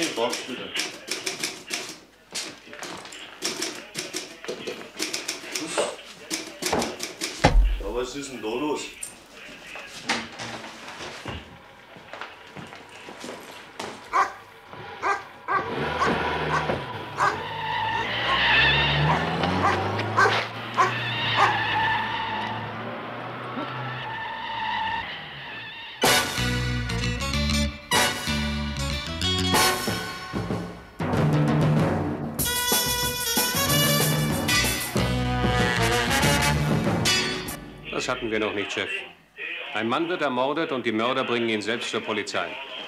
die Box, bitte. Ja, was ist denn da los? Das hatten wir noch nicht, Chef. Ein Mann wird ermordet und die Mörder bringen ihn selbst zur Polizei.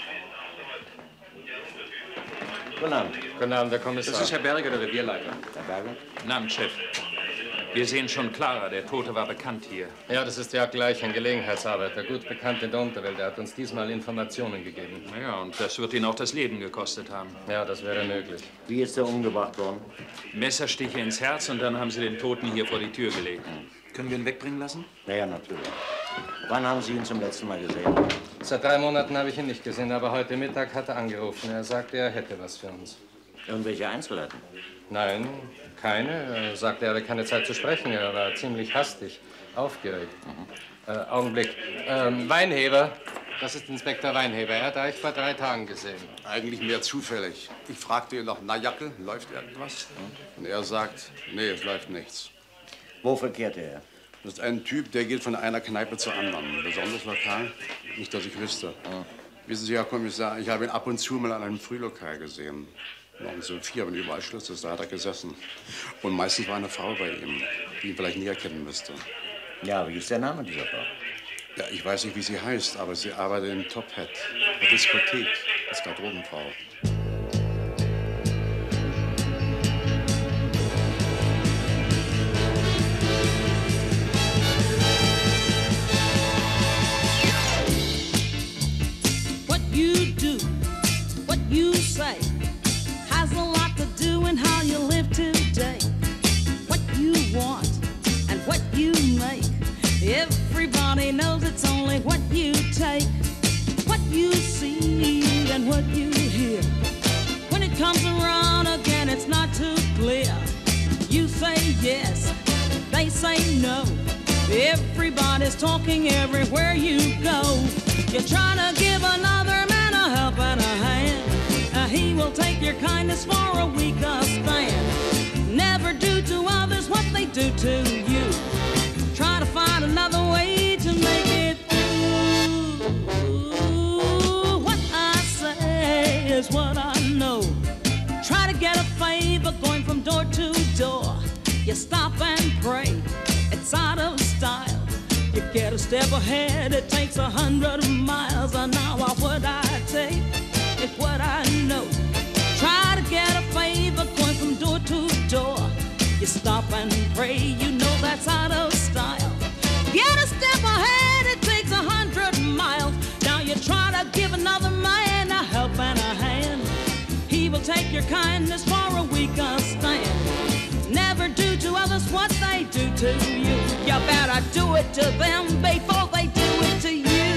Guten Abend. Guten Abend, Herr Kommissar. Das ist Herr Berger, der Revierleiter. Herr Berger? Guten Abend, Chef. Wir sehen schon klarer, der Tote war bekannt hier. Ja, das ist ja gleich ein Gelegenheitsarbeiter, gut bekannt in der Unterwelt. Er hat uns diesmal Informationen gegeben. Ja, und das wird ihn auch das Leben gekostet haben. Ja, das wäre möglich. Wie ist er umgebracht worden? Messerstiche ins Herz und dann haben sie den Toten hier vor die Tür gelegt. Können wir ihn wegbringen lassen? Ja, natürlich. Wann haben Sie ihn zum letzten Mal gesehen? Seit 3 Monaten habe ich ihn nicht gesehen, aber heute Mittag hat er angerufen. Er sagte, er hätte was für uns. Irgendwelche Einzelheiten? Nein, keine. Er sagte, er hatte keine Zeit zu sprechen. Er war ziemlich hastig, aufgeregt. Augenblick. Weinheber. Das ist Inspektor Weinheber. Er hat euch vor 3 Tagen gesehen. Eigentlich mehr zufällig. Ich fragte ihn noch, na Jackel, läuft irgendwas? Und er sagt, nee, es läuft nichts. Wo verkehrte er? Das ist ein Typ, der geht von einer Kneipe zur anderen. Ein besonderes Lokal? Nicht, dass ich wüsste. Wissen Sie, Herr Kommissar, ich habe ihn ab und zu mal an einem Frühlokal gesehen. Morgens um 4, wenn überall Schluss ist, da hat er gesessen. Und meistens war eine Frau bei ihm, die ihn vielleicht näher kennen müsste. Ja, wie ist der Name dieser Frau? Ja, ich weiß nicht, wie sie heißt, aber sie arbeitet im Top Hat, der Diskothek, als Garderobenfrau. What you do, what you say, has a lot to do in how you live today. What you want and what you make, everybody knows it's only what you take. What you see and what you hear, when it comes around again it's not too clear. You say yes, they say no, everybody's talking everywhere you go. You're trying to give another man a helping hand, he will take your kindness for a weaker stand. Never do to others what they do to you. Try to find another way to make it through. What I say is what I know. Try to get a favor going from door to door. You stop and pray, it's out of style. You get a step ahead, it takes 100 miles an hour. What I take is what I know. Try to get a favor going from door to door. You stop and pray, you know that's out of style. Get a step ahead, it takes 100 miles. Now you try to give another man a help and a hand, he will take your kindness for a weaker stand. Never do to others what they do to you. You better do it to them before they do it to you.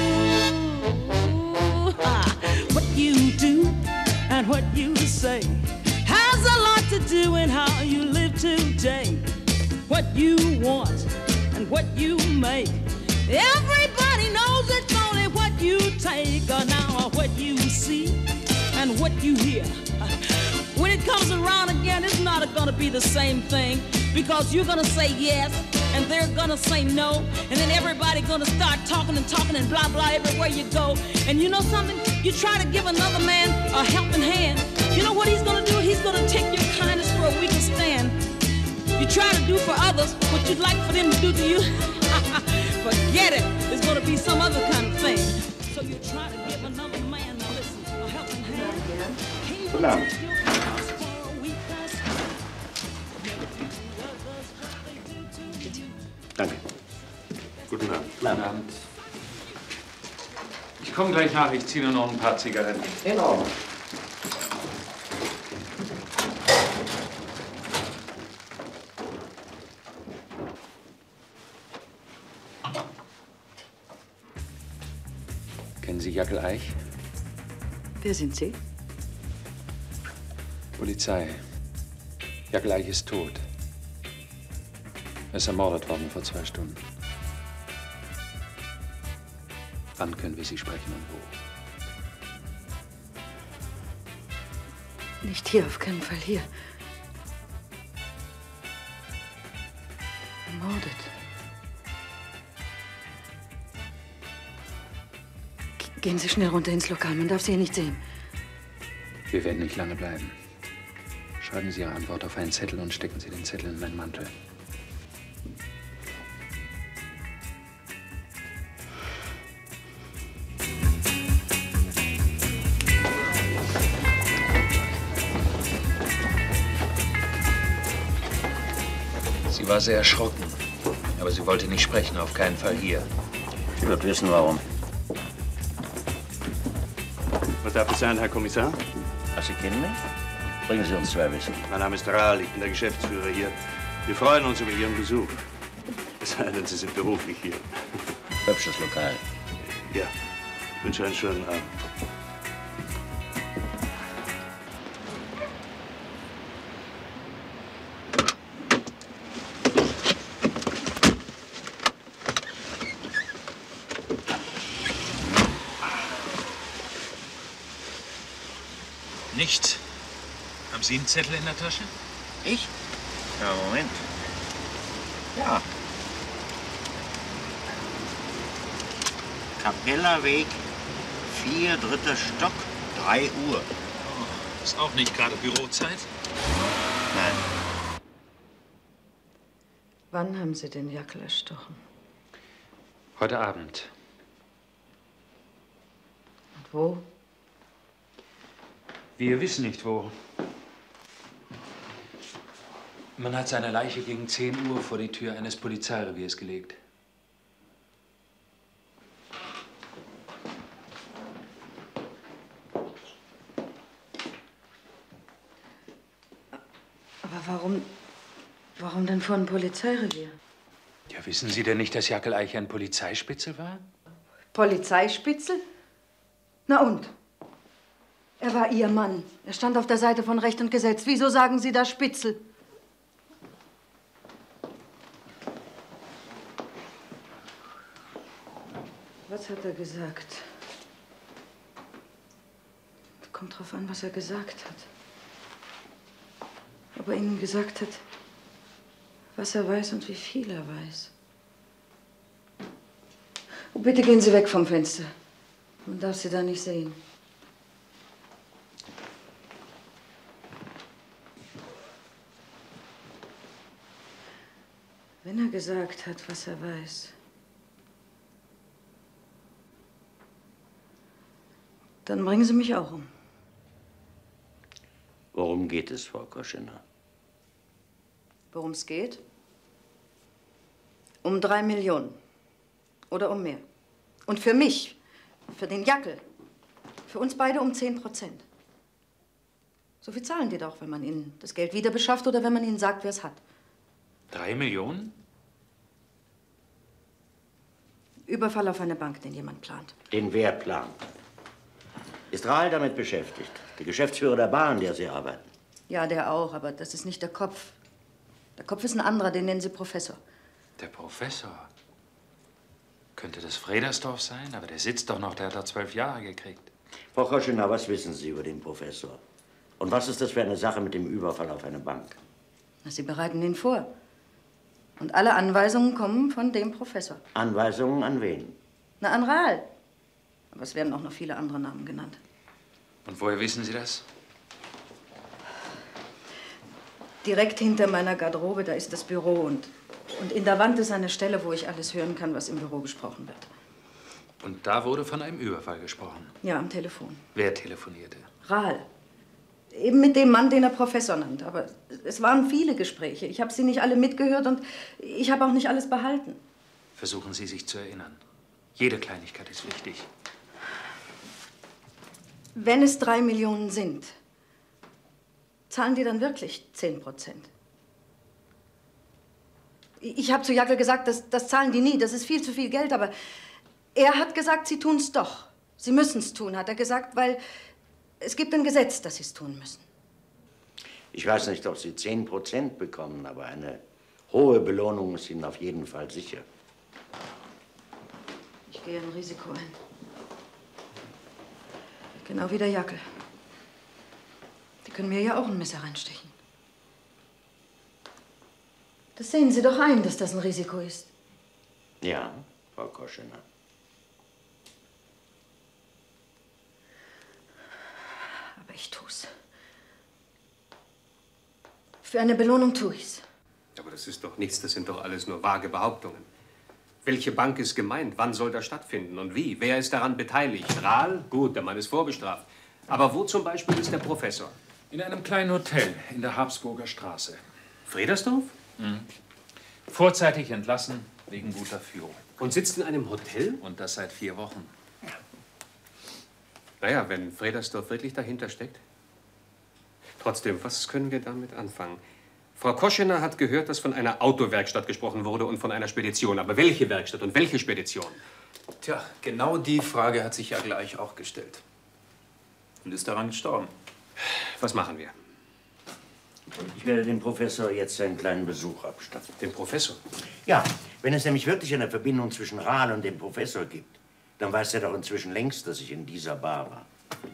What you do and what you say has a lot to do in how you live today. What you want and what you make, everybody knows it's only what you take. Or now what you see and what you hear, when it comes around again, it's not gonna be the same thing, because you're gonna say yes and they're gonna say no, and then everybody gonna start talking and blah blah everywhere you go. And you know something? You try to give another man a helping hand, you know what he's gonna do? He's gonna take your kindness for a weaker stand. You try to do for others what you'd like for them to do to you. Forget it. It's gonna be some other kind of thing. So you try to give another man a helping hand. Guten Abend. Danke. Guten Abend. Guten Abend. Ich komme gleich nach, ich ziehe nur noch ein paar Zigaretten. In Ordnung. Kennen Sie Jackel Eich? Wer sind Sie? Polizei. Jackel Eich ist tot. Er ist ermordet worden vor 2 Stunden. Wann können wir Sie sprechen und wo? Nicht hier, auf keinen Fall hier. Ermordet. Gehen Sie schnell runter ins Lokal, man darf Sie hier nicht sehen. Wir werden nicht lange bleiben. Schreiben Sie Ihre Antwort auf einen Zettel und stecken Sie den Zettel in meinen Mantel. Sie war sehr erschrocken. Aber sie wollte nicht sprechen, auf keinen Fall hier. Sie wird wissen, warum. Was darf es sein, Herr Kommissar? Ach, Sie kennen mich? Bringen Sie uns 2 Wissen. Mein Name ist Rahl, ich bin der Geschäftsführer hier. Wir freuen uns über Ihren Besuch. Es sei denn, Sie sind beruflich hier. Hübsches Lokal. Ja, ich wünsche einen schönen Abend. Nichts. Haben Sie einen Zettel in der Tasche? Ich? Ja, Moment. Ja. Kapellerweg, 4, 3. Stock, 3 Uhr. Oh, ist auch nicht gerade Bürozeit? Nein. Wann haben Sie den Jackel erstochen? Heute Abend. Und wo? Wir wissen nicht, wo. Man hat seine Leiche gegen 10 Uhr vor die Tür eines Polizeireviers gelegt. Aber warum denn vor einem Polizeirevier? Ja, wissen Sie denn nicht, dass Jackel Eich ein Polizeispitzel war? Polizeispitzel? Na und? Er war Ihr Mann. Er stand auf der Seite von Recht und Gesetz. Wieso sagen Sie da Spitzel? Was hat er gesagt? Kommt drauf an, was er gesagt hat. Ob er Ihnen gesagt hat, was er weiß und wie viel er weiß. Oh, bitte gehen Sie weg vom Fenster. Man darf Sie da nicht sehen. Wenn er gesagt hat, was er weiß, dann bringen Sie mich auch um. Worum geht es, Frau Koschener? Worum es geht? Um 3 Millionen. Oder um mehr. Und für mich, für den Jackel, für uns beide um 10%. So viel zahlen die doch, wenn man ihnen das Geld wieder beschafft oder wenn man ihnen sagt, wer es hat. 3 Millionen? Überfall auf eine Bank, den jemand plant. Den wer plant? Ist Rahl damit beschäftigt? Der Geschäftsführer der Bar, an der Sie arbeiten? Ja, der auch, aber das ist nicht der Kopf. Der Kopf ist ein anderer, den nennen Sie Professor. Der Professor? Könnte das Fredersdorf sein? Aber der sitzt doch noch, der hat da 12 Jahre gekriegt. Frau Koschener, was wissen Sie über den Professor? Und was ist das für eine Sache mit dem Überfall auf eine Bank? Na, Sie bereiten ihn vor. Und alle Anweisungen kommen von dem Professor. Anweisungen an wen? Na, an Rahl. Aber es werden auch noch viele andere Namen genannt. Und woher wissen Sie das? Direkt hinter meiner Garderobe, da ist das Büro. Und in der Wand ist eine Stelle, wo ich alles hören kann, was im Büro gesprochen wird. Und da wurde von einem Überfall gesprochen? Ja, am Telefon. Wer telefonierte? Rahl. Eben mit dem Mann, den er Professor nannt. Aber es waren viele Gespräche. Ich habe sie nicht alle mitgehört und ich habe auch nicht alles behalten. Versuchen Sie, sich zu erinnern. Jede Kleinigkeit ist wichtig. Wenn es 3 Millionen sind, zahlen die dann wirklich 10%? Ich habe zu Jackel gesagt, das zahlen die nie. Das ist viel zu viel Geld. Aber er hat gesagt, sie tun es doch. Sie müssen es tun, hat er gesagt, weil es gibt ein Gesetz, dass sie es tun müssen. Ich weiß nicht, ob Sie 10% bekommen, aber eine hohe Belohnung ist Ihnen auf jeden Fall sicher. Ich gehe ein Risiko ein. Genau wie der Jackel. Die können mir ja auch ein Messer reinstechen. Das sehen Sie doch ein, dass das ein Risiko ist. Ja, Frau Koschener. Aber ich tu's. Für eine Belohnung tue ich's. Aber das ist doch nichts, das sind doch alles nur vage Behauptungen. Welche Bank ist gemeint? Wann soll das stattfinden? Und wie? Wer ist daran beteiligt? Rahl? Gut, der Mann ist vorbestraft. Aber wo zum Beispiel ist der Professor? In einem kleinen Hotel in der Habsburger Straße. Fredersdorf? Mhm. Vorzeitig entlassen, wegen guter Führung. Und sitzt in einem Hotel? Und das seit 4 Wochen. Naja, wenn Fredersdorf wirklich dahinter steckt. Trotzdem, was können wir damit anfangen? Frau Koschener hat gehört, dass von einer Autowerkstatt gesprochen wurde und von einer Spedition. Aber welche Werkstatt und welche Spedition? Tja, genau die Frage hat sich ja gleich auch gestellt. Und ist daran gestorben. Was machen wir? Ich werde dem Professor jetzt einen kleinen Besuch abstatten. Den Professor? Ja, wenn es nämlich wirklich eine Verbindung zwischen Rahl und dem Professor gibt, dann weiß er doch inzwischen längst, dass ich in dieser Bar war.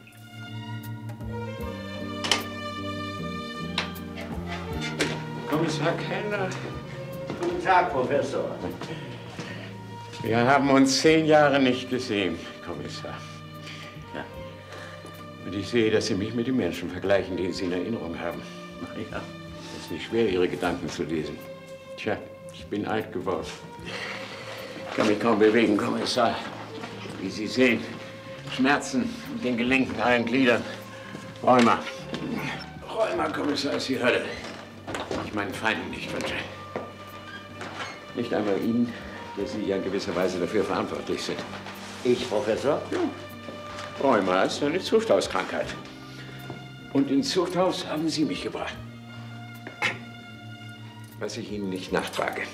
Kommissar Kellner. Guten Tag, Professor. Wir haben uns 10 Jahre nicht gesehen, Kommissar. Ja. Und ich sehe, dass Sie mich mit den Menschen vergleichen, die Sie in Erinnerung haben. Ja. Es ist nicht schwer, Ihre Gedanken zu lesen. Tja, ich bin alt geworden. Ich kann mich kaum bewegen, Kommissar. Wie Sie sehen, Schmerzen in den Gelenken, allen Gliedern. Rheuma. Rheuma, Kommissar, ist die Hölle. Ich meinen Feinden nicht wünsche. Nicht einmal Ihnen, der Sie ja in gewisser Weise dafür verantwortlich sind. Ich, Professor? Ja. Rheuma ist eine Zuchthauskrankheit. Und ins Zuchthaus haben Sie mich gebracht. Was ich Ihnen nicht nachtrage.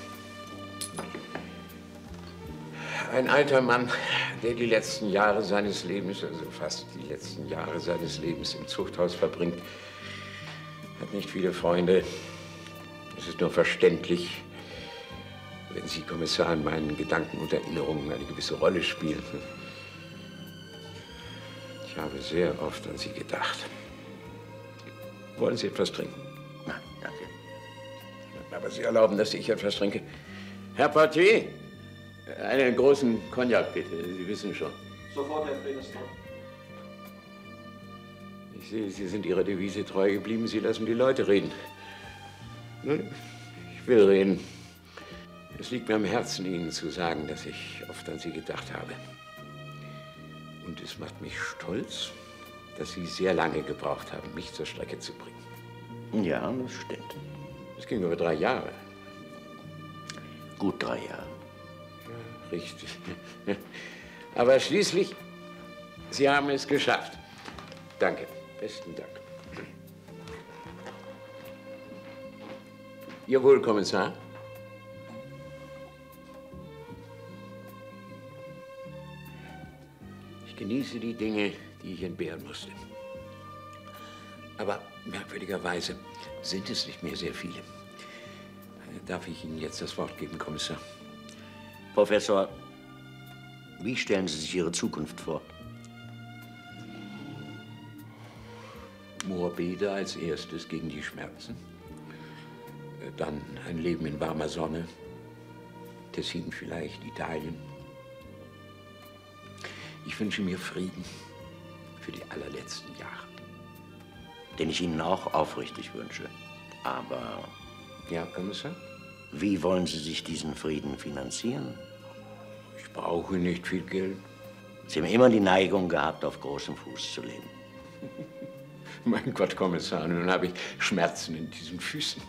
Ein alter Mann, der die letzten Jahre seines Lebens, also fast die letzten Jahre seines Lebens im Zuchthaus verbringt, hat nicht viele Freunde. Es ist nur verständlich, wenn Sie, Kommissar, in meinen Gedanken und Erinnerungen eine gewisse Rolle spielen. Ich habe sehr oft an Sie gedacht. Wollen Sie etwas trinken? Nein, danke. Aber Sie erlauben, dass ich etwas trinke. Herr Portier, einen großen Cognac, bitte. Sie wissen schon. Sofort, Herr Fredersdorf. Ich sehe, Sie sind Ihrer Devise treu geblieben. Sie lassen die Leute reden. Nun, ich will reden. Es liegt mir am Herzen, Ihnen zu sagen, dass ich oft an Sie gedacht habe. Und es macht mich stolz, dass Sie sehr lange gebraucht haben, mich zur Strecke zu bringen. Ja, das stimmt. Es ging über 3 Jahre. Gut 3 Jahre. Ja, richtig. Aber schließlich, Sie haben es geschafft. Danke. Besten Dank. Ihr wohl, Kommissar? Ich genieße die Dinge, die ich entbehren musste. Aber merkwürdigerweise sind es nicht mehr sehr viele. Darf ich Ihnen jetzt das Wort geben, Kommissar? Professor, wie stellen Sie sich Ihre Zukunft vor? Morbide als erstes gegen die Schmerzen. Dann ein Leben in warmer Sonne. Tessin vielleicht, Italien. Ich wünsche mir Frieden für die allerletzten Jahre. Den ich Ihnen auch aufrichtig wünsche. Aber... Ja, Kommissar? Wie wollen Sie sich diesen Frieden finanzieren? Ich brauche nicht viel Geld. Sie haben immer die Neigung gehabt, auf großem Fuß zu leben. Mein Gott, Kommissar, nun habe ich Schmerzen in diesen Füßen.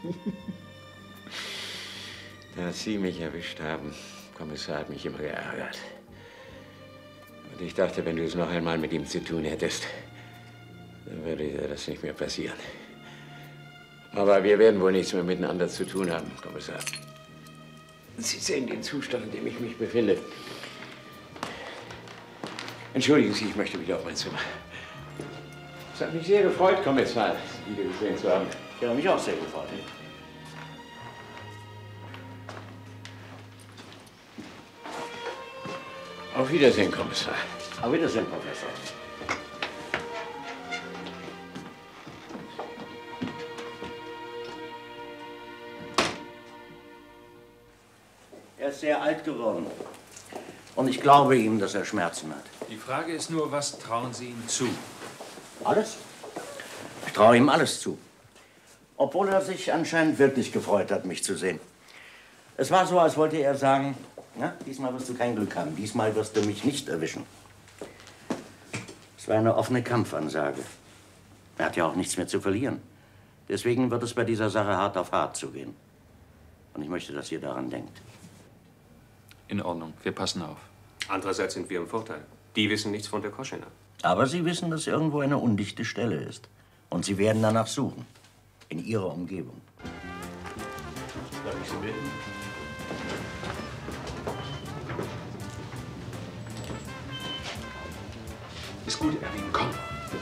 Dass Sie mich erwischt haben, Kommissar, hat mich immer geärgert. Und ich dachte, wenn du es noch einmal mit ihm zu tun hättest, dann würde dir das nicht mehr passieren. Aber wir werden wohl nichts mehr miteinander zu tun haben, Kommissar. Sie sehen den Zustand, in dem ich mich befinde. Entschuldigen Sie, ich möchte wieder auf mein Zimmer. Es hat mich sehr gefreut, Kommissar, Sie wiedergesehen zu haben. Ich habe mich auch sehr gefreut. Auf Wiedersehen, Kommissar. Auf Wiedersehen, Professor. Er ist sehr alt geworden. Und ich glaube ihm, dass er Schmerzen hat. Die Frage ist nur, was trauen Sie ihm zu? Alles? Ich traue ihm alles zu. Obwohl er sich anscheinend wirklich gefreut hat, mich zu sehen. Es war so, als wollte er sagen, na, diesmal wirst du kein Glück haben, diesmal wirst du mich nicht erwischen. Es war eine offene Kampfansage. Er hat ja auch nichts mehr zu verlieren. Deswegen wird es bei dieser Sache hart auf hart zugehen. Und ich möchte, dass ihr daran denkt. In Ordnung, wir passen auf. Andererseits sind wir im Vorteil. Die wissen nichts von der Koschina. Aber sie wissen, dass irgendwo eine undichte Stelle ist. Und sie werden danach suchen. In ihrer Umgebung. Darf ich Sie bitten? Ist gut, Erwin, komm.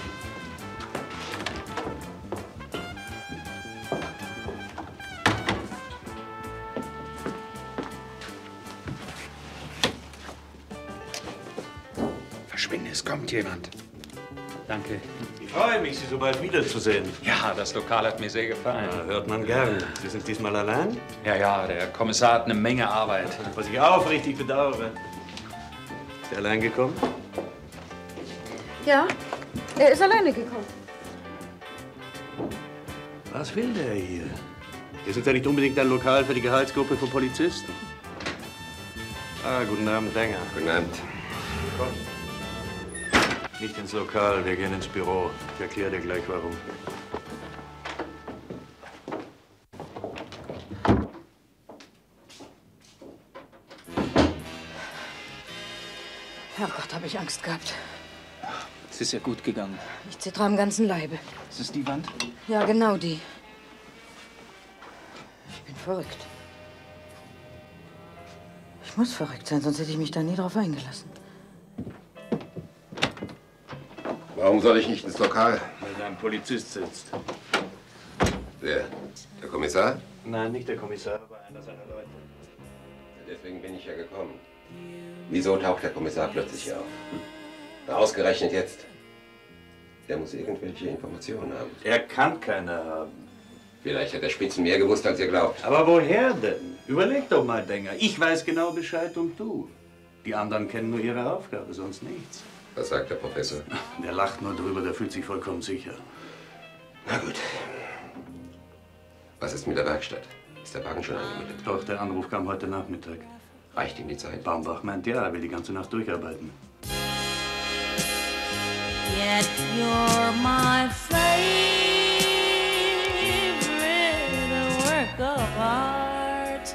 Verschwinde, es kommt jemand. Danke. Ich freue mich, Sie so bald wiederzusehen. Ja, das Lokal hat mir sehr gefallen. Ja, hört man gern. Sie sind diesmal allein? Ja, der Kommissar hat eine Menge Arbeit. Was ich aufrichtig bedauere. Ist er allein gekommen? Ja, er ist alleine gekommen. Was will der hier? Wir sind ja nicht unbedingt ein Lokal für die Gehaltsgruppe von Polizisten. Ah, guten Abend, Denger. Guten Abend. Komm. Nicht ins Lokal, wir gehen ins Büro. Ich erkläre dir gleich, warum. Herrgott, habe ich Angst gehabt. Es ist ja gut gegangen. Ich zittere am ganzen Leibe. Ist es die Wand? Ja, genau die. Ich bin verrückt. Ich muss verrückt sein, sonst hätte ich mich da nie drauf eingelassen. Warum soll ich nicht ins Lokal? Weil da ein Polizist sitzt. Wer? Der Kommissar? Nein, nicht der Kommissar, aber einer seiner Leute. Deswegen bin ich ja gekommen. Wieso taucht der Kommissar plötzlich auf? Ausgerechnet jetzt. Der muss irgendwelche Informationen haben. Er kann keine haben. Vielleicht hat der Spitzen mehr gewusst, als ihr glaubt. Aber woher denn? Überleg doch mal, Denger. Ich weiß genau Bescheid und du. Die anderen kennen nur ihre Aufgabe, sonst nichts. Was sagt der Professor? Der lacht nur drüber, der fühlt sich vollkommen sicher. Na gut. Was ist mit der Werkstatt? Ist der Wagen schon angemeldet? Doch, der Anruf kam heute Nachmittag. Reicht ihm die Zeit? Baumbach meint ja, er will die ganze Nacht durcharbeiten. Yet you're my favorite work of art.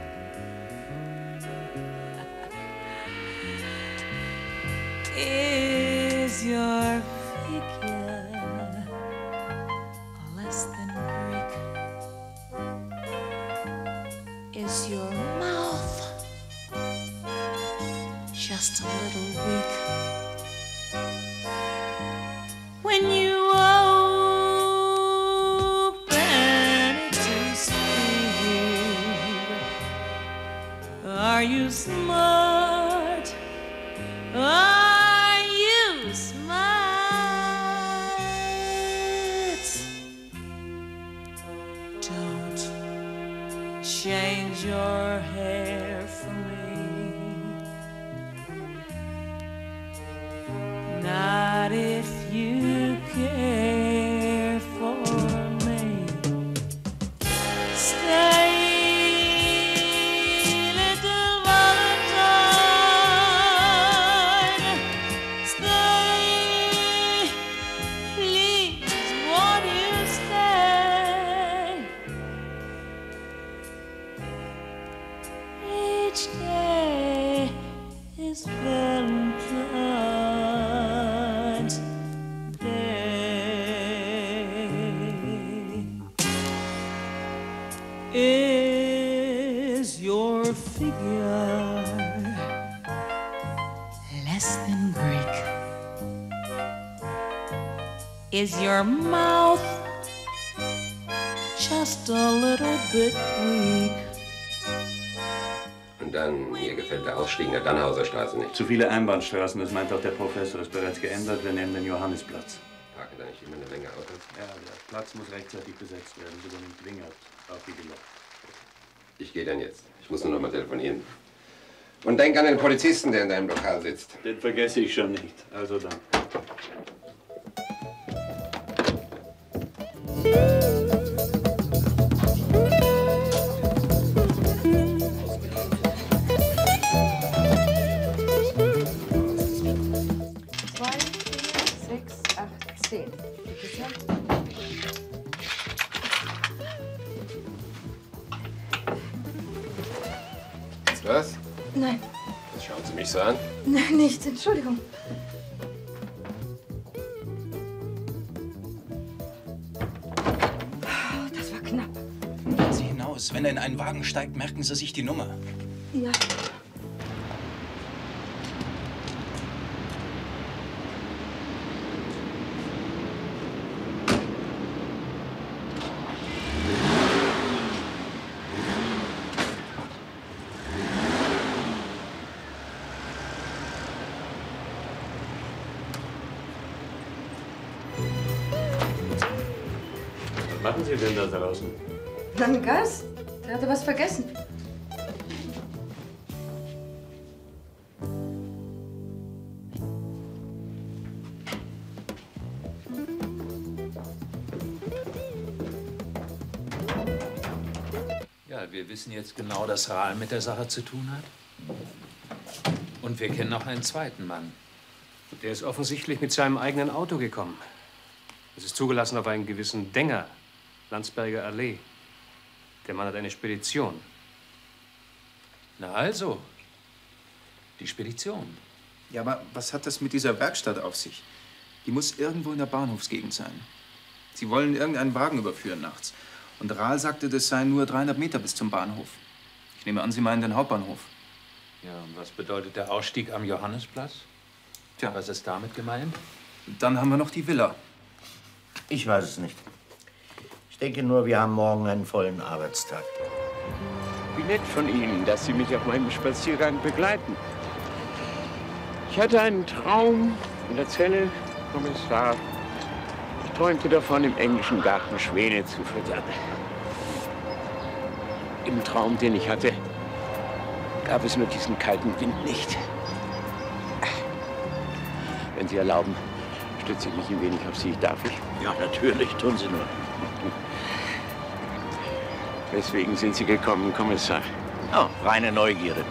Is your figure less than Greek? Is your mouth just a little weak? When you open it to speak, are you smart? Are you smart? Don't change your hair for me. Not if you care for me. Stay, little Valentine. Stay, please, won't you stay? Each day is Valentine's Day. Is your figure less than Greek? Is your mouth just a little bit weak. Und dann, mir gefällt der Ausstieg in der Dannhauser Straße nicht. Zu viele Einbahnstraßen, das meint auch der Professor, ist bereits geändert. Wir nehmen den Johannisplatz. Parken da nicht immer eine Menge Autos? Ja, der Platz muss rechtzeitig besetzt werden, sogar nicht zwingend, auch wie gelobt. Ich gehe dann jetzt. Ich muss nur noch mal telefonieren. Und denk an den Polizisten, der in deinem Lokal sitzt. Den vergesse ich schon nicht. Also dann. Was? Nein, Was schauen Sie mich so an? nein, nichts. Entschuldigung. Das war knapp. Gehen Sie hinaus. Wenn er in einen Wagen steigt, merken Sie sich die Nummer. Ja. Was machen Sie denn da draußen? Dann Gas. Der hatte was vergessen. Ja, wir wissen jetzt genau, dass Rahl mit der Sache zu tun hat. Und wir kennen noch einen zweiten Mann. Der ist offensichtlich mit seinem eigenen Auto gekommen. Es ist zugelassen auf einen gewissen Denger, Landsberger Allee. Der Mann hat eine Spedition. Na also, die Spedition. Ja, aber was hat das mit dieser Werkstatt auf sich? Die muss irgendwo in der Bahnhofsgegend sein. Sie wollen irgendeinen Wagen überführen nachts. Und Rahl sagte, das seien nur 300 Meter bis zum Bahnhof. Ich nehme an, Sie meinen den Hauptbahnhof. Ja, und was bedeutet der Ausstieg am Johannisplatz? Tja. Was ist damit gemeint? Dann haben wir noch die Villa. Ich weiß es nicht. Ich denke nur, wir haben morgen einen vollen Arbeitstag. Wie nett von Ihnen, dass Sie mich auf meinem Spaziergang begleiten. Ich hatte einen Traum in der Zelle, Kommissar. Ich träumte davon, im englischen Garten Schwäne zu füttern. Im Traum, den ich hatte, gab es nur diesen kalten Wind nicht. Wenn Sie erlauben, stütze ich mich ein wenig auf Sie. Darf ich? Ja, natürlich. Tun Sie nur. Weswegen sind Sie gekommen, Kommissar? Oh, reine Neugierde.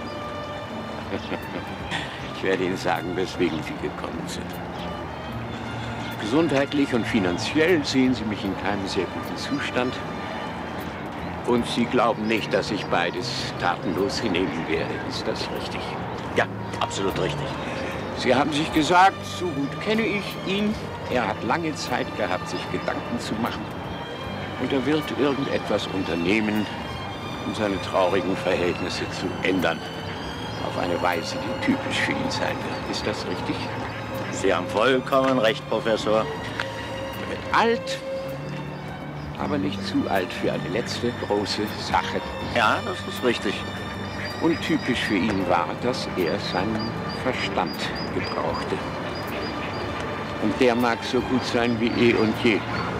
Ich werde Ihnen sagen, weswegen Sie gekommen sind. Gesundheitlich und finanziell sehen Sie mich in keinem sehr guten Zustand. Und Sie glauben nicht, dass ich beides tatenlos hinnehmen werde. Ist das richtig? Ja, absolut richtig. Sie haben sich gesagt, so gut kenne ich ihn. Er hat lange Zeit gehabt, sich Gedanken zu machen. Und er wird irgendetwas unternehmen, um seine traurigen Verhältnisse zu ändern. Auf eine Weise, die typisch für ihn sein wird. Ist das richtig? Sie haben vollkommen recht, Professor. Er wird alt, aber nicht zu alt für eine letzte große Sache. Ja, das ist richtig. Und typisch für ihn war, dass er seinen Verstand gebrauchte. Und der mag so gut sein wie eh und je.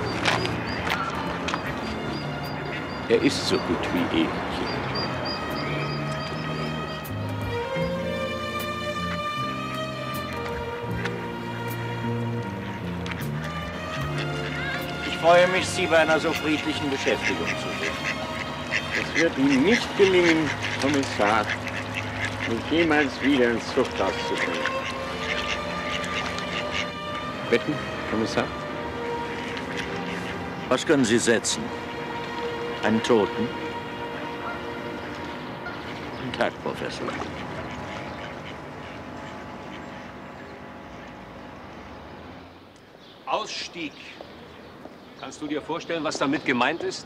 Er ist so gut wie eh und je. Ich freue mich, Sie bei einer so friedlichen Beschäftigung zu sehen. Es wird Ihnen nicht gelingen, Kommissar, mich jemals wieder ins Zuchthaus zu bringen. Wetten, Kommissar? Was können Sie setzen? Einen Toten? Guten Tag, Professor. Ausstieg. Kannst du dir vorstellen, was damit gemeint ist?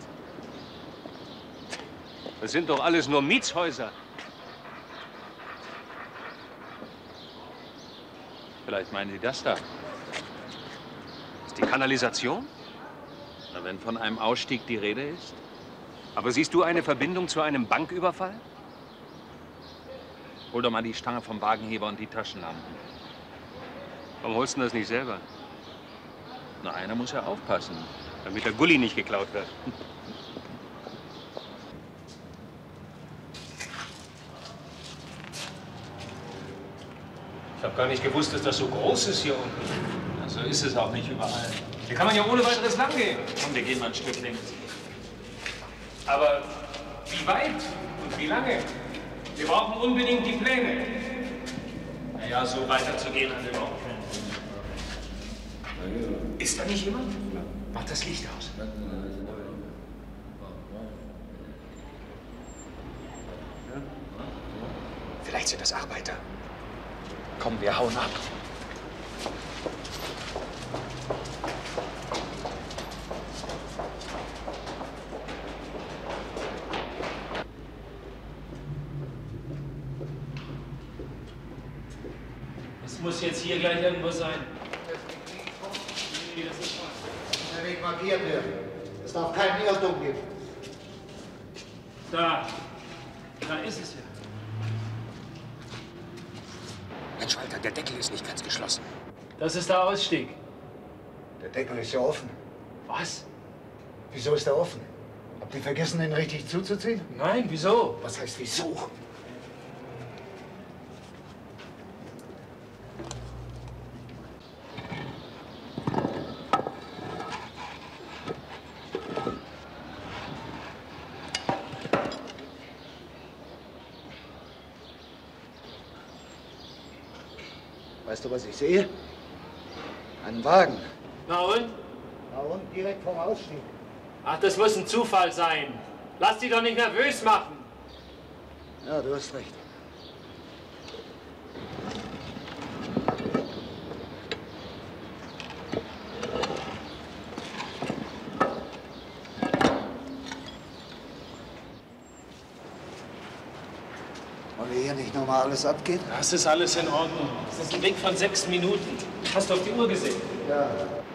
Das sind doch alles nur Mietshäuser. Vielleicht meinen Sie das da? Ist die Kanalisation? Na, wenn von einem Ausstieg die Rede ist? Aber siehst du eine Verbindung zu einem Banküberfall? Hol doch mal die Stange vom Wagenheber und die Taschenlampen. Warum holst du das nicht selber? Na, einer muss ja aufpassen, damit der Gulli nicht geklaut wird. Ich habe gar nicht gewusst, dass das so groß ist hier unten. Ja, so ist es auch nicht überall. Hier kann man ja ohne weiteres lang gehen. Komm, wir gehen mal ein Stück links. Aber wie weit und wie lange? Wir brauchen unbedingt die Pläne. Naja, so weiterzugehen hat überhaupt keinen Sinn. Ist da nicht jemand? Mach das Licht aus. Vielleicht sind das Arbeiter. Komm, wir hauen ab. Es muss jetzt hier gleich irgendwo sein. Nee, das ist falsch. Der Weg markiert wird. Es darf keinen Irrtum geben. Da ist es ja. Mensch, Walter, der Deckel ist nicht ganz geschlossen. Das ist der Ausstieg. Der Deckel ist ja offen. Was? Wieso ist er offen? Habt ihr vergessen, ihn richtig zuzuziehen? Nein, wieso? Was heißt wieso? Weißt du, was ich sehe? Einen Wagen. Na und? Da unten direkt vom Ausstieg. Ach, das muss ein Zufall sein. Lass dich doch nicht nervös machen. Ja, du hast recht. Wollen wir hier nicht nochmal alles abgehen? Das ist alles in Ordnung. Das ist ein Weg von 6 Minuten. Hast du auf die Uhr gesehen? Ja.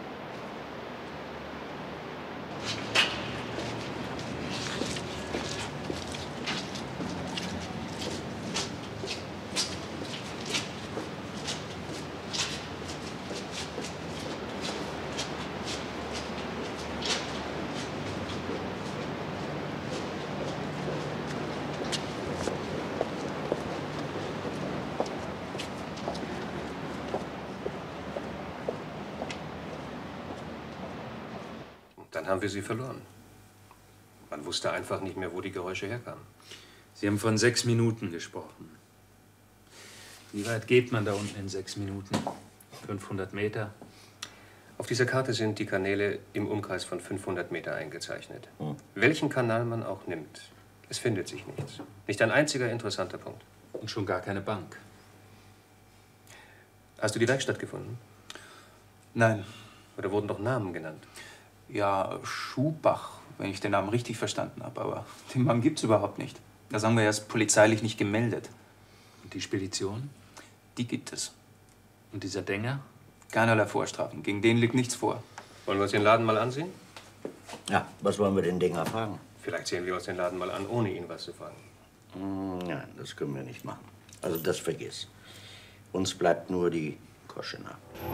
Dann haben wir sie verloren. Man wusste einfach nicht mehr, wo die Geräusche herkamen. Sie haben von 6 Minuten gesprochen. Wie weit geht man da unten in 6 Minuten? 500 Meter? Auf dieser Karte sind die Kanäle im Umkreis von 500 Meter eingezeichnet. Welchen Kanal man auch nimmt, es findet sich nichts. Nicht ein einziger interessanter Punkt. Und schon gar keine Bank. Hast du die Werkstatt gefunden? Nein. Oder wurden doch Namen genannt? Ja, Schubach, wenn ich den Namen richtig verstanden habe. Aber den Mann gibt's überhaupt nicht. Das haben wir erst polizeilich nicht gemeldet. Und die Spedition? Die gibt es. Und dieser Denger? Keinerlei Vorstrafen. Gegen den liegt nichts vor. Wollen wir uns den Laden mal ansehen? Ja, was wollen wir den Dinger fragen? Vielleicht sehen wir uns den Laden mal an, ohne ihn was zu fragen. Nein, das können wir nicht machen. Also das vergiss. Uns bleibt nur die Koschener.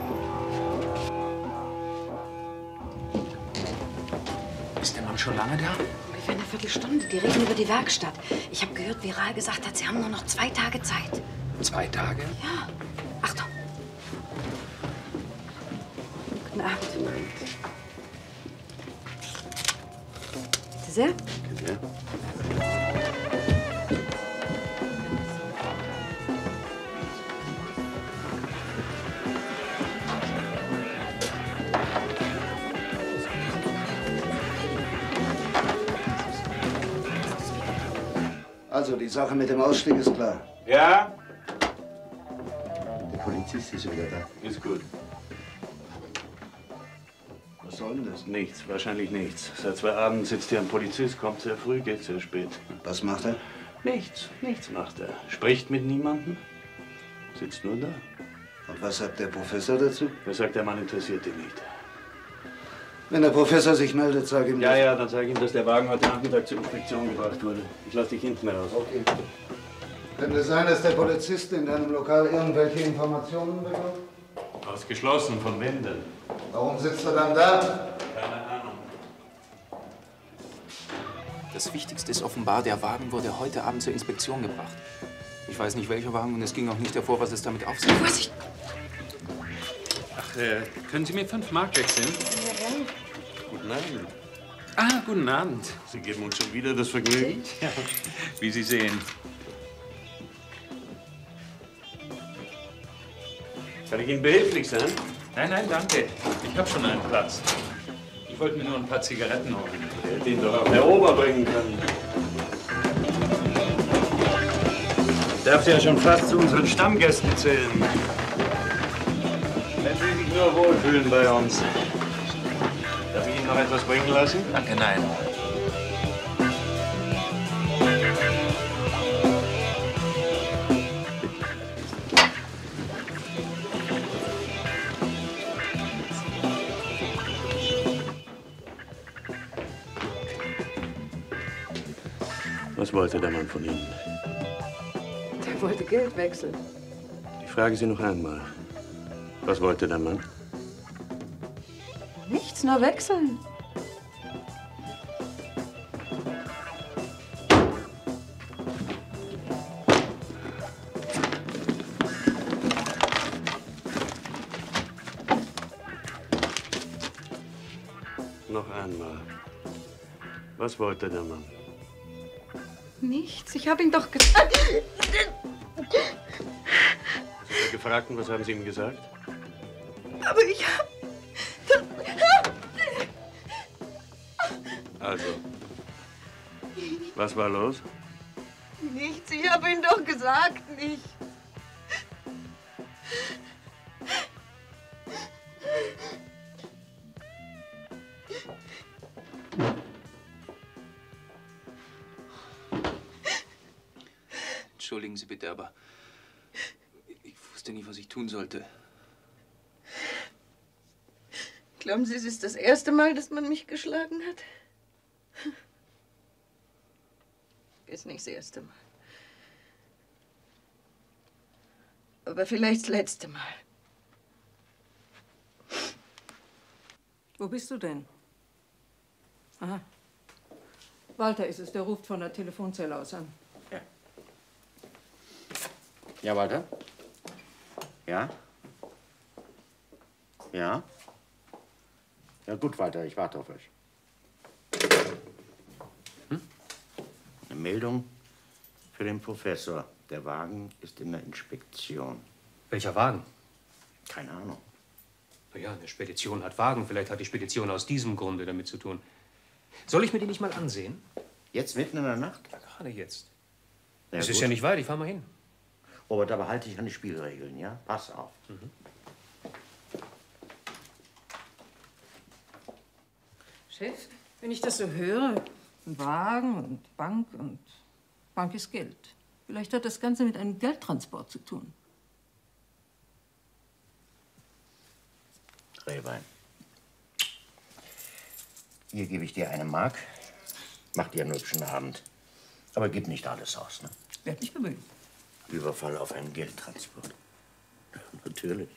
Ist der Mann schon lange da? Ungefähr eine Viertelstunde. Die reden über die Werkstatt. Ich habe gehört, wie Rahl gesagt hat, sie haben nur noch 2 Tage Zeit. 2 Tage? Ja. Achtung. Guten Abend. Bitte sehr. Bitte. Also, die Sache mit dem Ausstieg ist klar. Ja? Der Polizist ist wieder da. Ist gut. Was soll denn das? Nichts, wahrscheinlich nichts. Seit 2 Abend sitzt hier ein Polizist, kommt sehr früh, geht sehr spät. Was macht er? Nichts macht er. Spricht mit niemandem, sitzt nur da. Und was sagt der Professor dazu? Er sagt, der Mann interessiert ihn nicht. Wenn der Professor sich meldet, sag ihm Ja, dann sag ihm, dass der Wagen heute Nachmittag zur Inspektion gebracht wurde. Ich lass dich hinten raus. Okay. Könnte es sein, dass der Polizist in deinem Lokal irgendwelche Informationen bekommt? Ausgeschlossen. Von wem denn? Warum sitzt er dann da? Keine Ahnung. Das Wichtigste ist offenbar, der Wagen wurde heute Abend zur Inspektion gebracht. Ich weiß nicht, welcher Wagen, und es ging auch nicht hervor, was es damit auf sich hat. Vorsicht! Ach, können Sie mir 5 Mark wechseln? Ja, gern. Guten Abend. Ah, guten Abend. Sie geben uns schon wieder das Vergnügen? Ja, wie Sie sehen. Kann ich Ihnen behilflich sein? Nein, danke. Ich habe schon einen Platz. Ich wollte mir nur ein paar Zigaretten holen. Der hätte ihn doch auch der Ober bringen können. Ich darf ja schon fast zu unseren Stammgästen zählen. Wenn Sie sich nur wohlfühlen bei uns. Darf ich Ihnen noch etwas bringen lassen? Danke, nein. Was wollte der Mann von Ihnen? Der wollte Geld wechseln. Ich frage Sie noch einmal. Was wollte der Mann? Nichts, nur wechseln. Noch einmal. Was wollte der Mann? Nichts, ich habe ihn doch gesagt. Hast du gefragt und was haben Sie ihm gesagt? Aber ich habe... Also. Was war los? Nichts, ich habe ihn doch gesagt, nicht. Entschuldigen Sie bitte, aber ich wusste nicht, was ich tun sollte. Glauben Sie, es ist das erste Mal, dass man mich geschlagen hat? Ist nicht das erste Mal. Aber vielleicht das letzte Mal. Wo bist du denn? Aha. Walter ist es, der ruft von der Telefonzelle aus an. Ja, Walter? Ja? Ja? Ja, gut, Walter, ich warte auf euch. Eine Meldung für den Professor. Der Wagen ist in der Inspektion. Welcher Wagen? Keine Ahnung. Na ja, eine Spedition hat Wagen. Vielleicht hat die Spedition aus diesem Grunde damit zu tun. Soll ich mir die nicht mal ansehen? Jetzt mitten in der Nacht? Ja, gerade jetzt. Ja, Es ist gut. ja nicht weit, ich fahr mal hin. Robert, aber halte dich an die Spielregeln, ja? Pass auf. Chef, wenn ich das so höre, ein Wagen und Bank ist Geld. Vielleicht hat das Ganze mit einem Geldtransport zu tun. Rehbein. Hier gebe ich dir 1 Mark. Mach dir einen hübschen Abend. Aber gib nicht alles aus, ne? Werd mich bemühen. Überfall auf einen Geldtransport. Ja, natürlich.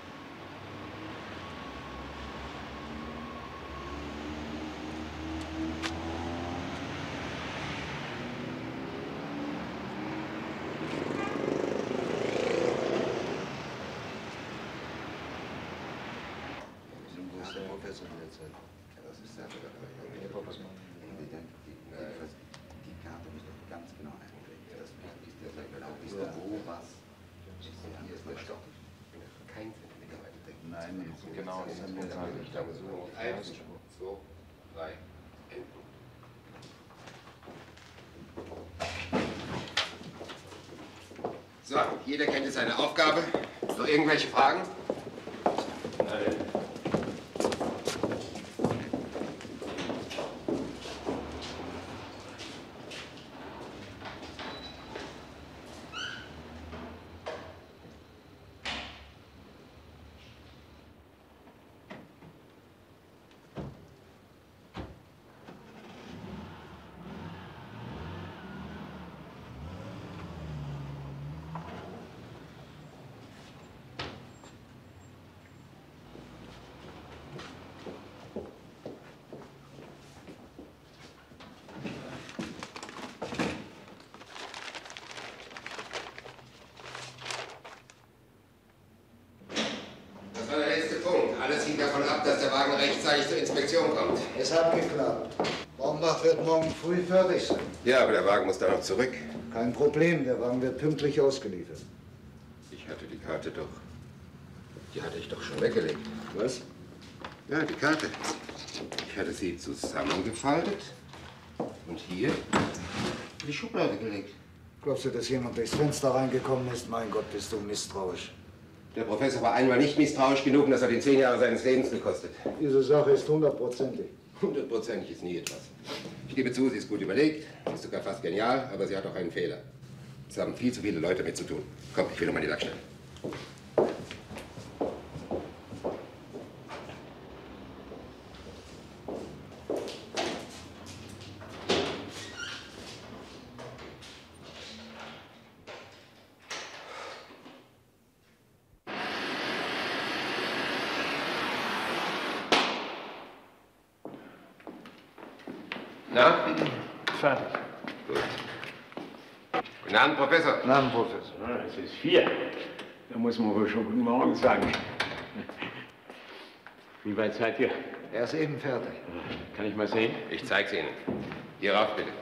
Genau, das haben wir gesagt. Ich glaube, so. 1, 2, 3. So, jeder kennt jetzt seine Aufgabe. Noch irgendwelche Fragen? Wagen rechtzeitig zur Inspektion kommt. Es hat geklappt. Baumbach wird morgen früh fertig sein. Ja, aber der Wagen muss dann noch zurück. Kein Problem, der Wagen wird pünktlich ausgeliefert. Ich hatte die Karte doch. Die hatte ich doch schon weggelegt. Was? Ja, die Karte. Ich hatte sie zusammengefaltet und hier in die Schublade gelegt. Glaubst du, dass jemand durchs Fenster reingekommen ist? Mein Gott, bist du misstrauisch. Der Professor war einmal nicht misstrauisch genug und das hat ihn 10 Jahre seines Lebens gekostet. Diese Sache ist 100%ig. 100%ig ist nie etwas. Ich gebe zu, sie ist gut überlegt, sie ist sogar fast genial, aber sie hat auch einen Fehler. Es haben viel zu viele Leute damit zu tun. Komm, ich will noch mal in die Werkstatt. Na? Fertig. Gut. Guten Abend, Professor. Guten Abend, Professor. Es ist 4. Da muss man wohl schon guten Morgen sagen. Wie weit seid ihr? Er ist eben fertig. Kann ich mal sehen? Ich zeig's Ihnen. Hier rauf, bitte.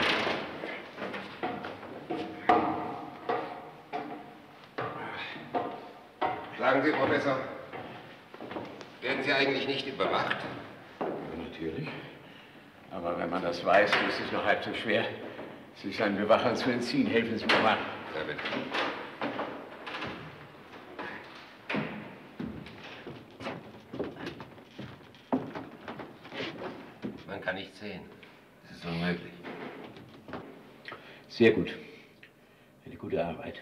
Sagen Sie, Professor, werden Sie eigentlich nicht überwacht? Ja, natürlich. Aber wenn man das weiß, ist es noch halb so schwer, sich seinen Bewachern zu entziehen. Helfen Sie mir mal. Ja, bitte. Man kann nichts sehen. Das ist unmöglich. Sehr gut. Eine gute Arbeit.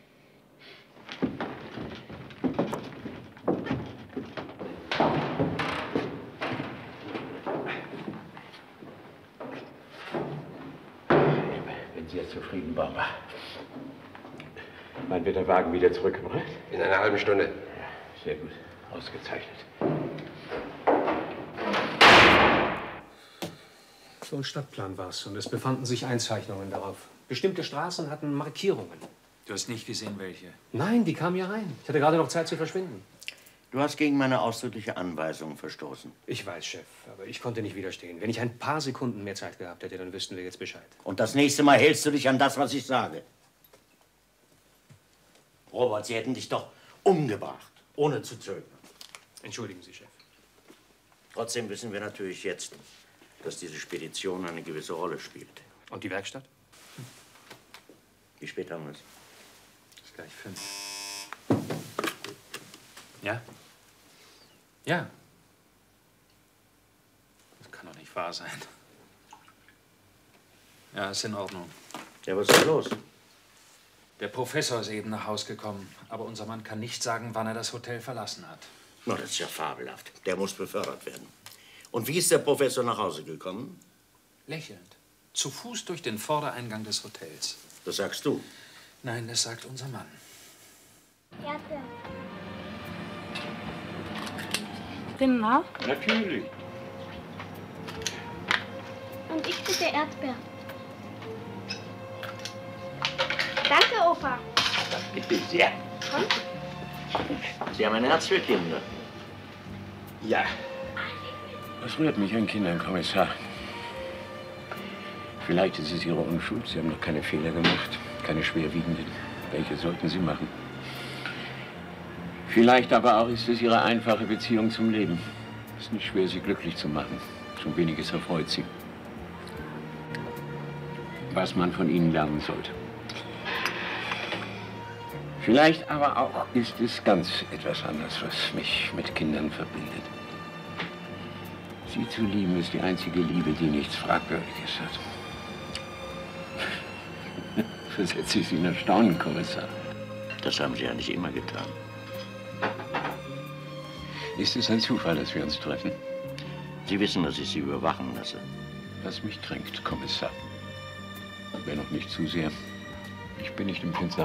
Sehr zufrieden, Baumbach. Wann wird der Wagen wieder zurückgebracht? In einer halben Stunde. Ja, sehr gut. Ausgezeichnet. So ein Stadtplan war's und es befanden sich Einzeichnungen darauf. Bestimmte Straßen hatten Markierungen. Du hast nicht gesehen, welche? Nein, die kamen hier rein. Ich hatte gerade noch Zeit zu verschwinden. Du hast gegen meine ausdrückliche Anweisung verstoßen. Ich weiß, Chef, aber ich konnte nicht widerstehen. Wenn ich ein paar Sekunden mehr Zeit gehabt hätte, dann wüssten wir jetzt Bescheid. Und das nächste Mal hältst du dich an das, was ich sage. Robert, sie hätten dich doch umgebracht, ohne zu zögern. Entschuldigen Sie, Chef. Trotzdem wissen wir natürlich jetzt, dass diese Spedition eine gewisse Rolle spielt. Und die Werkstatt? Wie spät haben wir es? Es ist gleich 5. Ja? Ja. Das kann doch nicht wahr sein. Ja, ist in Ordnung. Ja, was ist los? Der Professor ist eben nach Haus gekommen, aber unser Mann kann nicht sagen, wann er das Hotel verlassen hat. Na, das ist ja fabelhaft. Der muss befördert werden. Und wie ist der Professor nach Hause gekommen? Lächelnd. Zu Fuß durch den Vordereingang des Hotels. Das sagst du? Nein, das sagt unser Mann. Erdbeer. Drinnen auch? Natürlich. Und ich bitte Erdbeer. Danke, Opa. Bitte sehr. Komm. Sie haben ein Herz für Kinder. Ja. Das rührt mich an Kindern, Kommissar. Vielleicht ist es Ihre Unschuld. Sie haben noch keine Fehler gemacht. Keine schwerwiegenden. Welche sollten Sie machen? Vielleicht aber auch ist es Ihre einfache Beziehung zum Leben. Es ist nicht schwer, Sie glücklich zu machen. Schon weniges erfreut Sie. Was man von Ihnen lernen sollte. Vielleicht aber auch ist es ganz etwas anderes, was mich mit Kindern verbindet. Sie zu lieben ist die einzige Liebe, die nichts Fragwürdiges hat. Versetze ich Sie in Erstaunen, Kommissar. Das haben Sie ja nicht immer getan. Ist es ein Zufall, dass wir uns treffen? Sie wissen, dass ich Sie überwachen lasse. Was mich kränkt, Kommissar. Wenn auch nicht zu sehr. Ich bin nicht empfindsam.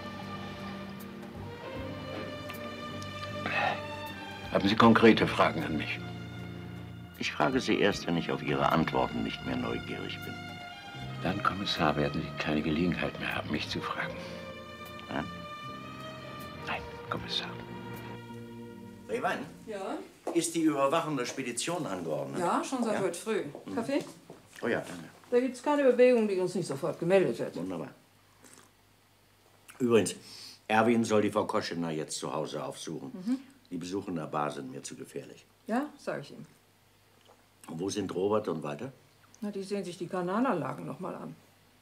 Haben Sie konkrete Fragen an mich? Ich frage Sie erst, wenn ich auf Ihre Antworten nicht mehr neugierig bin. Dann, Kommissar, werden Sie keine Gelegenheit mehr haben, mich zu fragen. Ja? Nein, Kommissar. Rehwein? Ja? Ist die Überwachung der Spedition angeordnet? Ja, schon seit Ja? heute früh. Kaffee? Oh ja, danke. Da gibt's keine Bewegung, die uns nicht sofort gemeldet hätte. Wunderbar. Übrigens, Erwin soll die Frau Koschener jetzt zu Hause aufsuchen. Mhm. Die Besuche in der Bar sind mir zu gefährlich. Ja, sag ich ihm. Und wo sind Robert und weiter? Na, die sehen sich die Kanalanlagen noch mal an.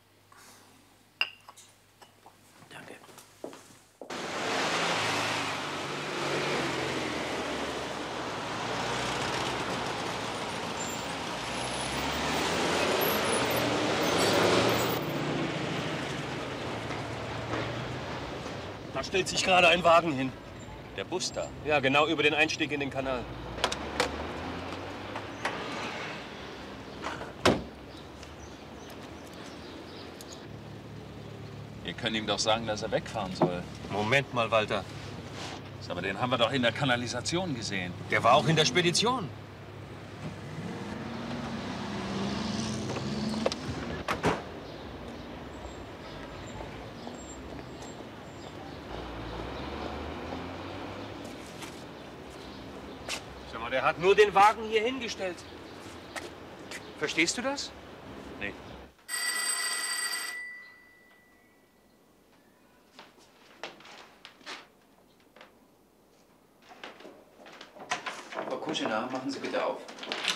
Da stellt sich gerade ein Wagen hin. Der Bus da. Ja, genau über den Einstieg in den Kanal. Wir können ihm doch sagen, dass er wegfahren soll. Moment mal, Walter. Aber den haben wir doch in der Kanalisation gesehen. Der war auch in der Spedition. Sag mal, der hat nur den Wagen hier hingestellt. Verstehst du das? Nee. Frau Koschener, machen Sie bitte auf.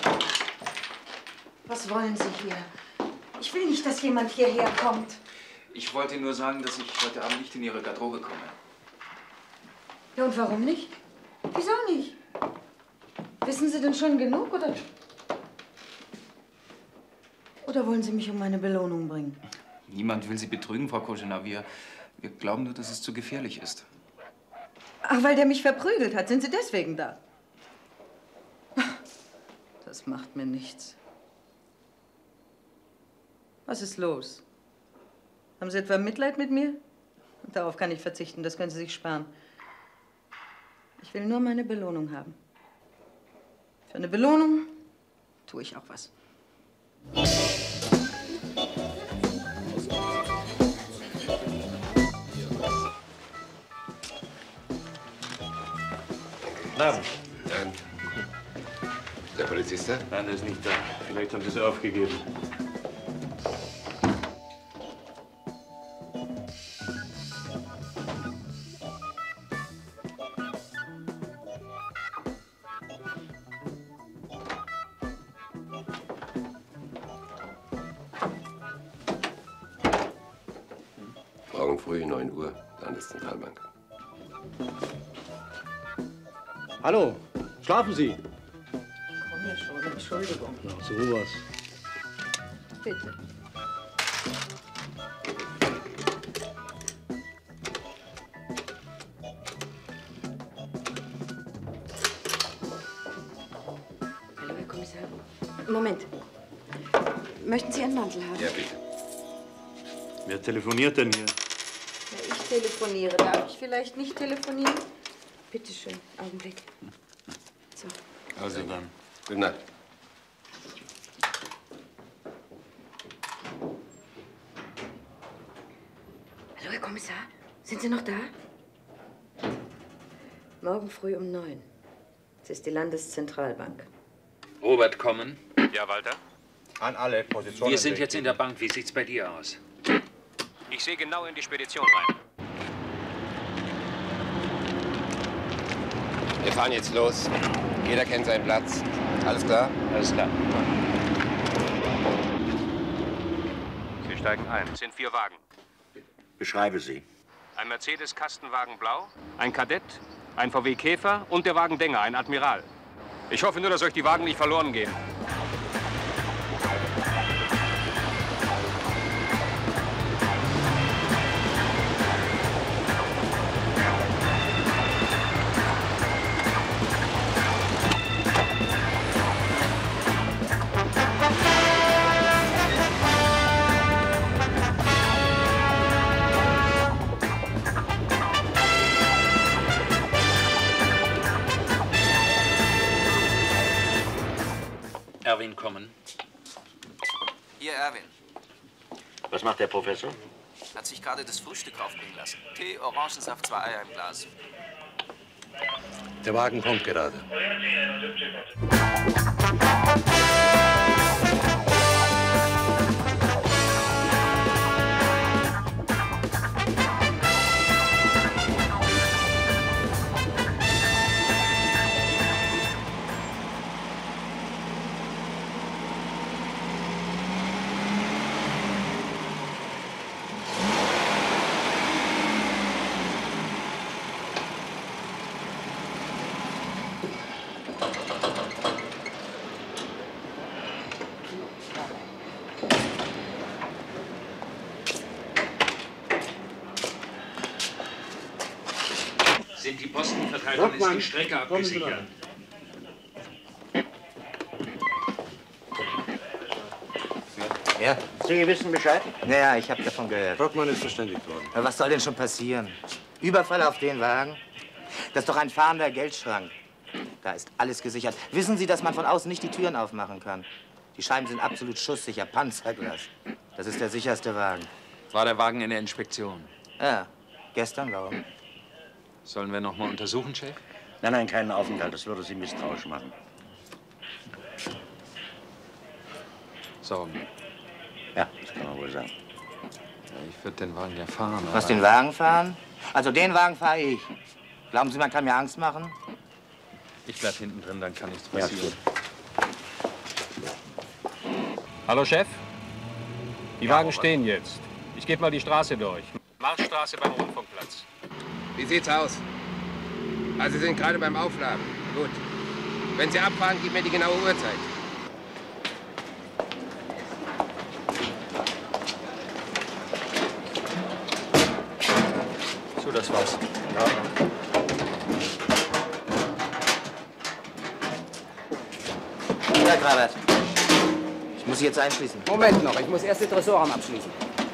Was wollen Sie hier? Ich will nicht, dass jemand hierher kommt. Ich wollte nur sagen, dass ich heute Abend nicht in Ihre Garderobe komme. Ja, und warum nicht? Wieso nicht? Wissen Sie denn schon genug, oder? Oder wollen Sie mich um meine Belohnung bringen? Niemand will Sie betrügen, Frau Koschener. Wir glauben nur, dass es zu gefährlich ist. Ach, weil der mich verprügelt hat. Sind Sie deswegen da? Das macht mir nichts. Was ist los? Haben Sie etwa Mitleid mit mir? Darauf kann ich verzichten, das können Sie sich sparen. Ich will nur meine Belohnung haben. Für eine Belohnung tue ich auch was. Guten Abend. Der Polizist da? Nein, der ist nicht da. Vielleicht haben Sie es aufgegeben. Morgen früh, 9 Uhr, Landeszentralbank. Hallo, schlafen Sie? Komm hier schon, Entschuldigung. Ach, sowas. Bitte. Hallo, Herr Kommissar. Moment. Möchten Sie einen Mantel haben? Ja, bitte. Wer telefoniert denn hier? Ja, ich telefoniere. Darf ich vielleicht nicht telefonieren? Bitte schön, Augenblick. So. Also dann. Gute Nacht. Hallo, Herr Kommissar. Sind Sie noch da? Morgen früh um 9. Es ist die Landeszentralbank. Robert, kommen. Ja, Walter? An alle Positionen. Wir sind jetzt in der Bank. Wie sieht's bei dir aus? Ich sehe genau in die Spedition rein. Wir fahren jetzt los. Jeder kennt seinen Platz. Alles klar? Alles klar. Sie steigen ein. Es sind 4 Wagen. Beschreibe sie. Ein Mercedes-Kastenwagen Blau, ein Kadett, ein VW Käfer und der Wagen Denger, ein Admiral. Ich hoffe nur, dass euch die Wagen nicht verloren gehen. Erwin, kommen. Hier, Erwin. Was macht der Professor? Hat sich gerade das Frühstück aufbringen lassen. Tee, Orangensaft, 2 Eier im Glas. Der Wagen kommt gerade. Sind die Posten verteilt und ist die Strecke abgesichert? Ja, Sie wissen Bescheid? Naja, ich habe davon gehört. Brockmann ist verständigt worden. Aber was soll denn schon passieren? Überfall auf den Wagen? Das ist doch ein fahrender Geldschrank. Da ist alles gesichert. Wissen Sie, dass man von außen nicht die Türen aufmachen kann? Die Scheiben sind absolut schusssicher, Panzerglas. Das ist der sicherste Wagen. War der Wagen in der Inspektion? Ja, gestern, warum? Sollen wir noch mal untersuchen, Chef? Nein, nein, keinen Aufenthalt. Das würde Sie misstrauisch machen. Sorgen. Ja, das kann man wohl sagen. Ja, ich würde den Wagen ja fahren. Was, den Wagen fahren? Also den Wagen fahre ich. Glauben Sie, man kann mir Angst machen? Ich bleib hinten drin, dann kann nichts passieren. Hallo, Chef? Die Wagen stehen jetzt. Ich gebe mal die Straße durch. Marschstraße beim Rundfunkplatz. Wie sieht's aus? Also Sie sind gerade beim Aufladen. Gut. Wenn Sie abfahren, gib mir die genaue Uhrzeit. So, das war's. Ja, Krawatt. Ich muss Sie jetzt einschließen. Moment noch, ich muss erst den Tresorraum abschließen.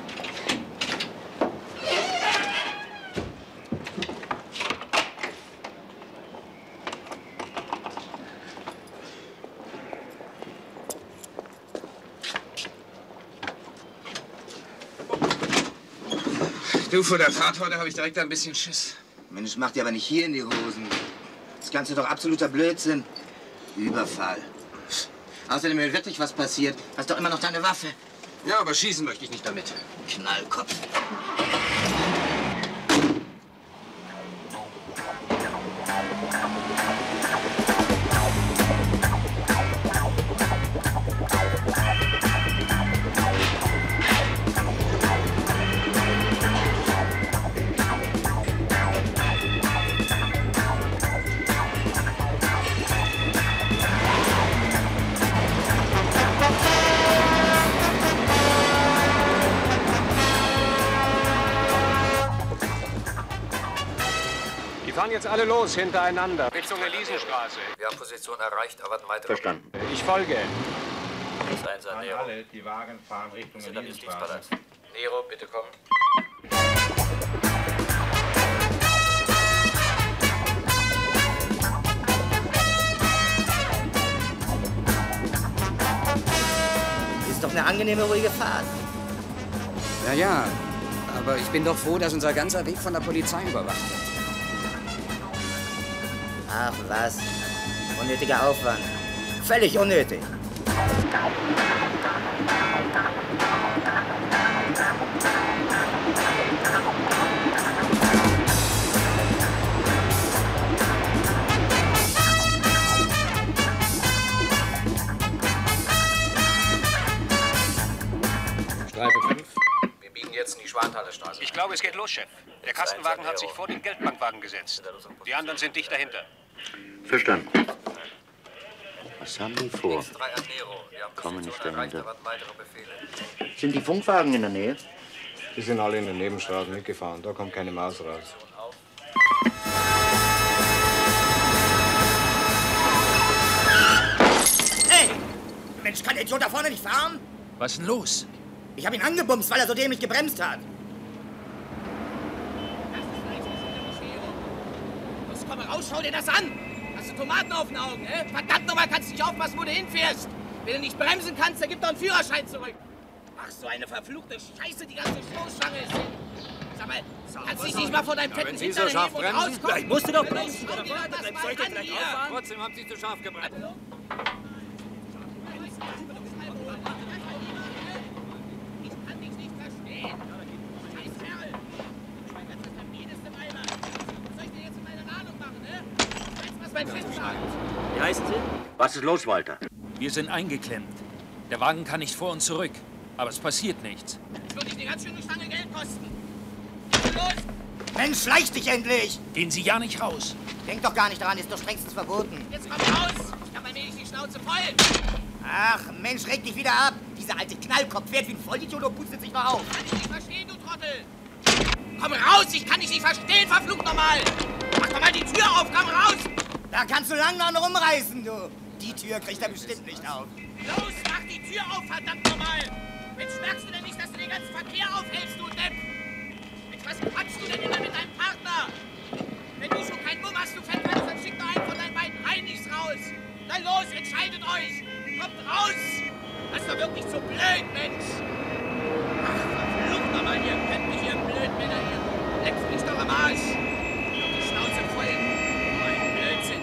Du, vor der Fahrt heute habe ich direkt ein bisschen Schiss. Mensch, mach dir aber nicht hier in die Hosen. Das Ganze ist doch absoluter Blödsinn. Überfall. Außerdem, wenn wirklich was passiert, hast du doch immer noch deine Waffe. Ja, aber schießen möchte ich nicht damit. Knallkopf. Jetzt alle los, hintereinander. Richtung Elisenstraße. Wir haben Position erreicht, erwarten weitere. Verstanden. Ich folge. Das eins an Nero. Alle, die Wagen fahren Richtung Elisenstraße. Nero, bitte kommen. Ist doch eine angenehme, ruhige Fahrt. Ja, ja. Aber ich bin doch froh, dass unser ganzer Weg von der Polizei überwacht wird. Ach was. Unnötiger Aufwand. Völlig unnötig. Streife 5. Wir biegen jetzt in die Schwanthaler Straße. Ich glaube, es geht los, Chef. Der Kastenwagen hat sich vor den Geldbankwagen gesetzt. Die anderen sind dicht dahinter. Verstanden. Was haben die vor? X3 an Nero. Wir haben Kommen nicht Position erreicht, dahinter. erwarten weitere Befehle. Sind die Funkwagen in der Nähe? Die sind alle in den Nebenstraßen mitgefahren. Da kommt keine Maus raus. Hey! Mensch, kann der Idiot da vorne nicht fahren? Was ist denn los? Ich habe ihn angebumst, weil er so dämlich gebremst hat. Los, komm raus, schau dir das an! Hast du Tomaten auf den Augen, Verdammt nochmal, kannst du nicht aufpassen, wo du hinfährst! Wenn du nicht bremsen kannst, dann gib doch einen Führerschein zurück! Ach, so eine verfluchte Scheiße, die ganze Stoßstange ist hin! Sag mal, kannst du dich nicht mal vor deinem fetten Hintern so scharf heben und bremsen? rauskommen? Ich musste doch bremsen. Soll ich denn vielleicht auffahren? Trotzdem haben Sie zu scharf gebremst. Wie heißen Sie? Was ist los, Walter? Wir sind eingeklemmt. Der Wagen kann nicht vor und zurück. Aber es passiert nichts. Das wird dich eine ganz schöne Stange Geld kosten. Los! Mensch, schleich dich endlich! Gehen Sie ja nicht raus. Denk doch gar nicht daran, ist doch strengstens verboten. Jetzt komm raus! Ich hab allmählich die Schnauze voll! Ach, Mensch, reg dich wieder ab! Dieser alte Knallkopf fährt wie ein Vollidiot und pustet sich noch auf! Kann ich nicht verstehen, du Trottel! Komm raus! Ich kann dich nicht verstehen, verflucht nochmal! Mach doch mal die Tür auf, komm raus! Da kannst du lang noch rumreißen, du! Die Tür kriegt er bestimmt nicht auf. Los, mach die Tür auf, verdammt nochmal! Mensch, merkst du denn nicht, dass du den ganzen Verkehr aufhältst, du Depp? Mensch, was quatschst du denn immer mit deinem Partner? Wenn du schon keinen Mumm hast, du Fettwanz, dann schick doch einen von deinen beiden Heinigs raus! Dann los, entscheidet euch! Kommt raus! Das ist doch wirklich zu blöd, Mensch! Ach, verflucht nochmal, ihr könnt mich, ihr Blödmänner, ihr leckt mich doch am Arsch! Ich hab die Schnauze voll! Oh, ein Blödsinn!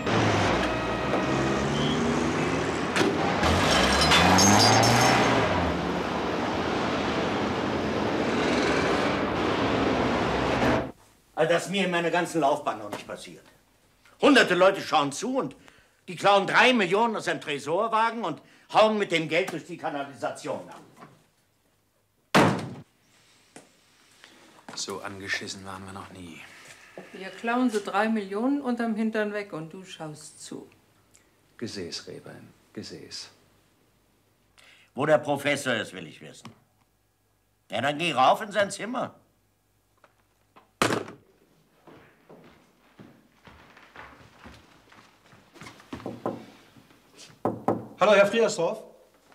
Also das ist mir in meiner ganzen Laufbahn noch nicht passiert. Hunderte Leute schauen zu und die klauen 3 Millionen aus einem Tresorwagen und hauen mit dem Geld durch die Kanalisation ab. So angeschissen waren wir noch nie. Hier klauen sie 3 Millionen unterm Hintern weg und du schaust zu. Gesäß, Rehbein, Gesäß. Wo der Professor ist, will ich wissen. Ja, dann geh rauf in sein Zimmer. Hallo, Herr Friersdorf.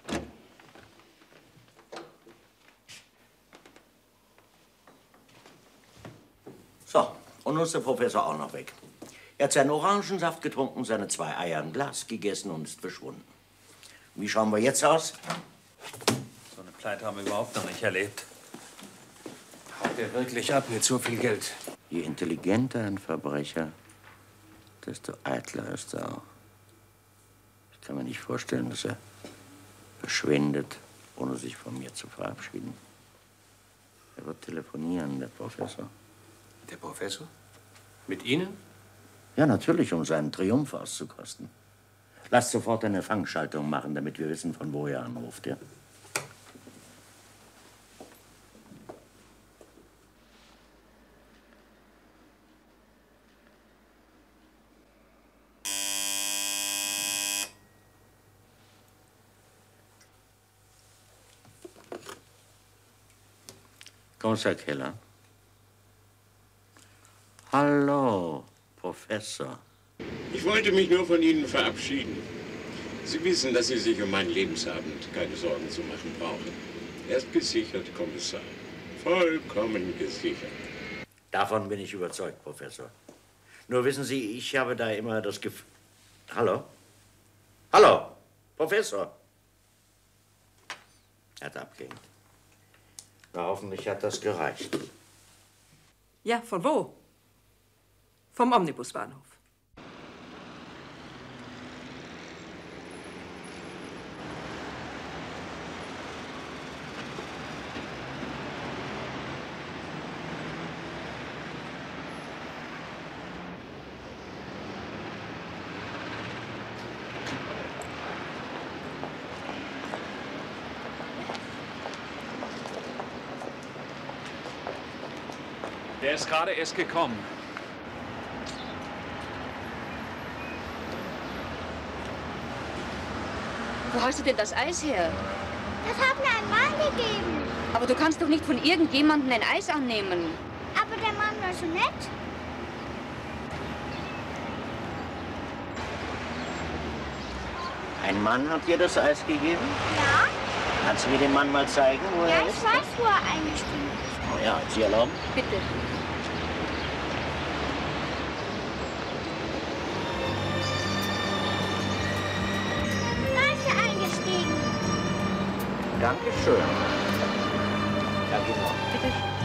So, und nun ist der Professor auch noch weg. Er hat seinen Orangensaft getrunken, seine 2 Eier im Glas gegessen und ist verschwunden. Wie schauen wir jetzt aus? So eine Pleite haben wir überhaupt noch nicht erlebt. Haut er wirklich ab mit so viel Geld? Je intelligenter ein Verbrecher, desto eitler ist er auch. Ich kann mir nicht vorstellen, dass er verschwindet, ohne sich von mir zu verabschieden. Er wird telefonieren, der Professor. Der Professor? Mit Ihnen? Ja, natürlich, um seinen Triumph auszukosten. Lasst sofort eine Fangschaltung machen, damit wir wissen, von wo er anruft, ja? Kommissar Keller. Hallo, Professor. Ich wollte mich nur von Ihnen verabschieden. Sie wissen, dass Sie sich um meinen Lebensabend keine Sorgen zu machen brauchen. Er ist gesichert, Kommissar. Vollkommen gesichert. Davon bin ich überzeugt, Professor. Nur wissen Sie, ich habe da immer das Gefühl... Hallo? Hallo, Professor. Er hat abgehängt. Na, hoffentlich hat das gereicht. Ja, von wo? Vom Omnibusbahnhof. Der ist gerade erst gekommen. Wo hast du denn das Eis her? Das hat mir ein Mann gegeben. Aber du kannst doch nicht von irgendjemandem ein Eis annehmen. Aber der Mann war so nett. Ein Mann hat dir das Eis gegeben? Ja. Kannst du mir den Mann mal zeigen, wo Ja, er ich ist? weiß, wo er eingestiegen ist. Oh ja, Sie erlauben? Bitte. Da ist er eingestiegen. Dankeschön. Danke noch. Bitte.